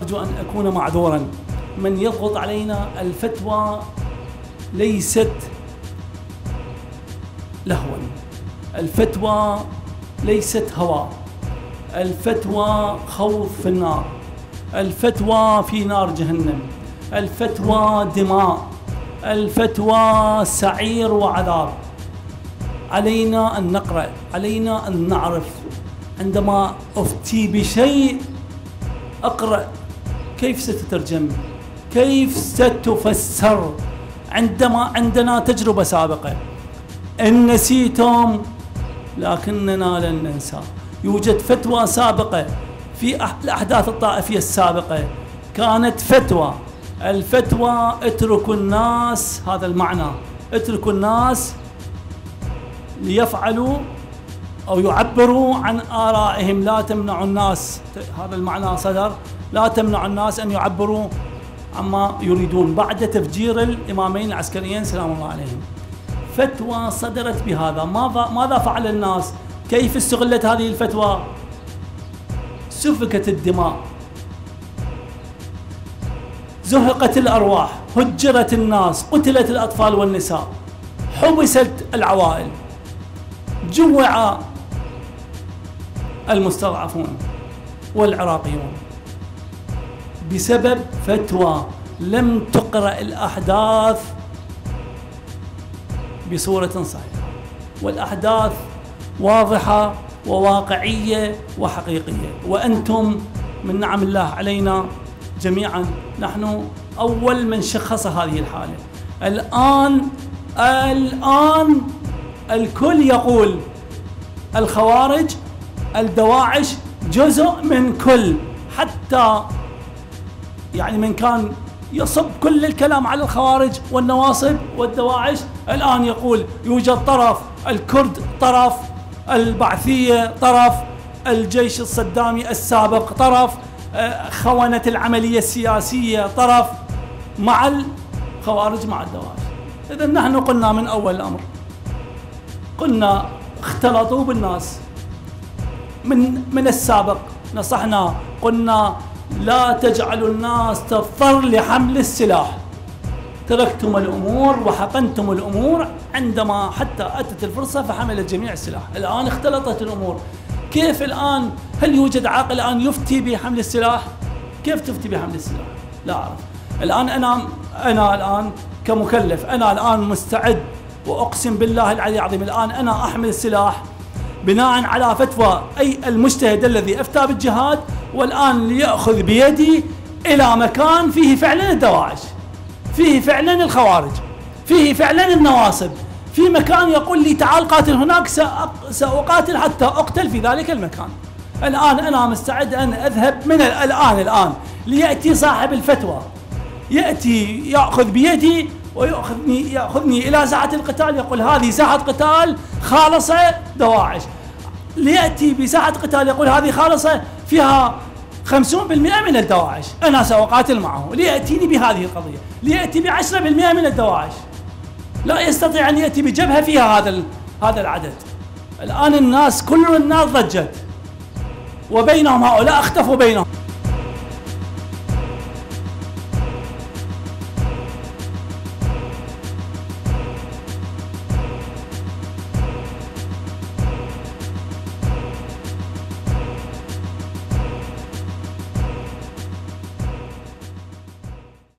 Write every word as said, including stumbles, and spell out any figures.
أرجو أن أكون معذورا. من يضغط علينا، الفتوى ليست لهوا، الفتوى ليست هوى، الفتوى خوض في النار، الفتوى في نار جهنم، الفتوى دماء، الفتوى سعير وعذاب. علينا أن نقرأ، علينا أن نعرف. عندما أفتي بشيء أقرأ كيف ستترجم، كيف ستفسر. عندما عندنا تجربة سابقة، إن نسيتم لكننا لن ننسى. يوجد فتوى سابقة في الأحداث الطائفية السابقة، كانت فتوى، الفتوى اتركوا الناس، هذا المعنى، اتركوا الناس ليفعلوا أو يعبروا عن آرائهم، لا تمنعوا الناس، هذا المعنى صدر، لا تمنعوا الناس أن يعبروا عما يريدون بعد تفجير الإمامين العسكريين سلام الله عليهم. فتوى صدرت بهذا، ماذا ماذا فعل الناس؟ كيف استغلت هذه الفتوى؟ سفكت الدماء، زهقت الأرواح، هجرت الناس، قتلت الأطفال والنساء، حبست العوائل، جوع المستضعفون والعراقيون بسبب فتوى لم تقرأ الأحداث بصورة صحيحة. والأحداث واضحة وواقعية وحقيقية، وأنتم من نعم الله علينا جميعا، نحن أول من شخص هذه الحالة. الآن الآن الكل يقول الخوارج الدواعش جزء من كل، حتى يعني من كان يصب كل الكلام على الخوارج والنواصب والدواعش، الآن يقول يوجد طرف، الكرد طرف، البعثية طرف، الجيش الصدامي السابق طرف، خونة العملية السياسية طرف، مع الخوارج مع الدواعش. إذن نحن قلنا من أول الأمر، قلنا اختلطوا بالناس من من السابق، نصحنا قلنا لا تجعلوا الناس تضطر لحمل السلاح، تركتم الأمور وحقنتم الأمور عندما حتى أتت الفرصة فحمل الجميع السلاح. الآن اختلطت الأمور، كيف الآن؟ هل يوجد عاقل الآن يفتي بحمل السلاح؟ كيف تفتي بحمل السلاح؟ لا أعرف. الآن أنا أنا الآن كمكلف، أنا الآن مستعد وأقسم بالله العلي العظيم، الآن أنا أحمل السلاح بناء على فتوى أي المجتهد الذي أفتى بالجهاد، والآن ليأخذ بيدي إلى مكان فيه فعلا الدواعش، فيه فعلا الخوارج، فيه فعلا النواصب، في مكان يقول لي تعال قاتل هناك، سأقاتل حتى أقتل في ذلك المكان. الآن أنا مستعد أن أذهب من الآن الآن ليأتي صاحب الفتوى، يأتي يأخذ بيدي ويأخذني يأخذني إلى ساحة القتال، يقول هذه ساحة قتال خالصة دواعش، ليأتي بساحة قتال يقول هذه خالصة فيها خمسين بالمئة من الدواعش، أنا سأقاتل معه، ليأتيني بهذه القضية، ليأتي بعشرة بالمئة من الدواعش، لا يستطيع أن يأتي بجبهة فيها هذا هذا العدد. الآن الناس كل الناس ضجت، وبينهم هؤلاء اختفوا بينهم.